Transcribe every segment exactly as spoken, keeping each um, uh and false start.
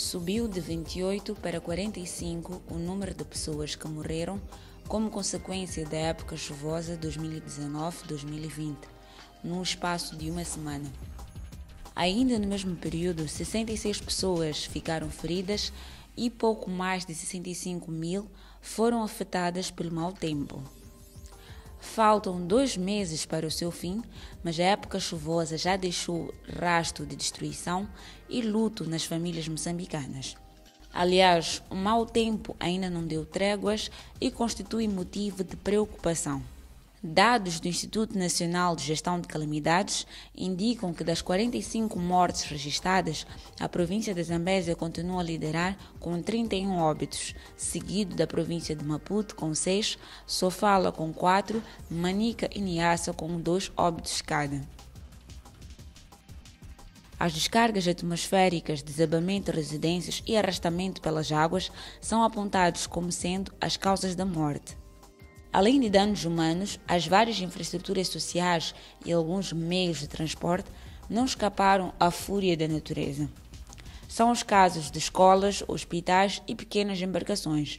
Subiu de vinte e oito para quarenta e cinco o número de pessoas que morreram como consequência da época chuvosa dois mil e dezenove a dois mil e vinte, num espaço de uma semana. Ainda no mesmo período, sessenta e seis pessoas ficaram feridas e pouco mais de sessenta e cinco mil foram afetadas pelo mau tempo. Faltam dois meses para o seu fim, mas a época chuvosa já deixou rastro de destruição e luto nas famílias moçambicanas. Aliás, o mau tempo ainda não deu tréguas e constitui motivo de preocupação. Dados do Instituto Nacional de Gestão de Calamidades indicam que das quarenta e cinco mortes registradas, a província de Zambésia continua a liderar com trinta e um óbitos, seguido da província de Maputo com seis, Sofala com quatro, Manica e Niassa com dois óbitos cada. As descargas atmosféricas, desabamento de residências e arrastamento pelas águas são apontados como sendo as causas da morte. Além de danos humanos, as várias infraestruturas sociais e alguns meios de transporte não escaparam à fúria da natureza. São os casos de escolas, hospitais e pequenas embarcações.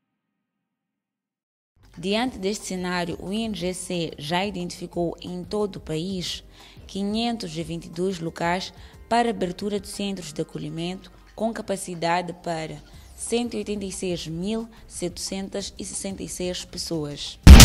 Diante deste cenário, o I N G C já identificou em todo o país quinhentos e vinte e dois locais para abertura de centros de acolhimento com capacidade para cento e oitenta e seis mil setecentas e sessenta e seis pessoas.